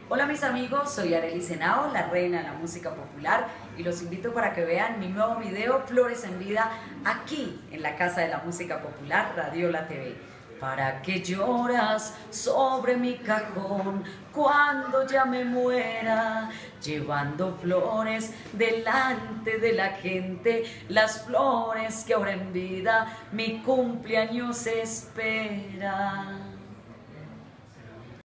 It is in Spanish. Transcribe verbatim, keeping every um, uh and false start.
Hola mis amigos, soy Arely Senao, la reina de la música popular, y los invito para que vean mi nuevo video Flores en Vida aquí en la Casa de la Música Popular, Radiola T V. ¿Para qué lloras sobre mi cajón cuando ya me muera? Llevando flores delante de la gente, las flores que ahora en vida mi cumpleaños espera.